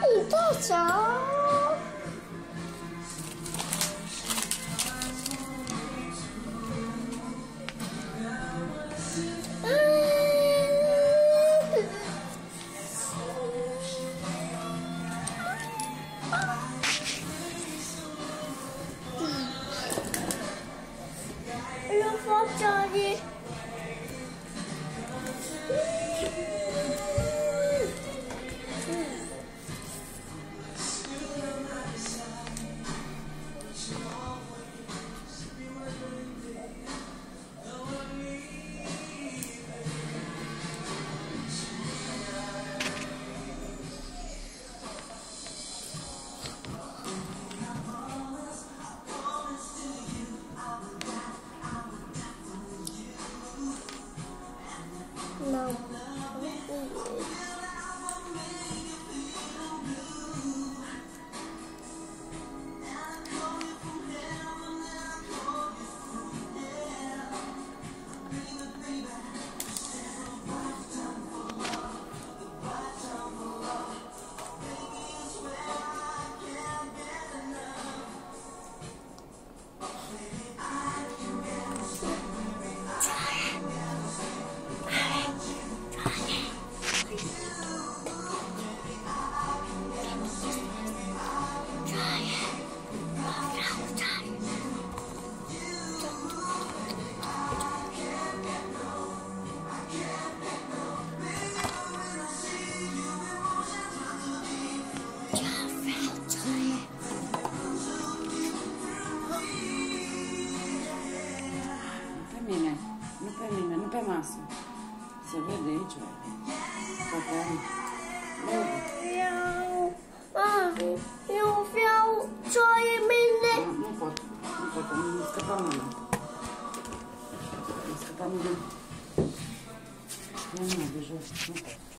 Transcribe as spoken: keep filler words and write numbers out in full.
Tchau. Eu vou ali. Não. Nu pe mine, nu pe masă. Se vede aici, pe acolo. Eu, mami, eu vreau cioaie mine. Nu, nu pot, nu pot, nu scăpa mâna. Nu scăpa mâna. Nu, nu, de jos, nu pot.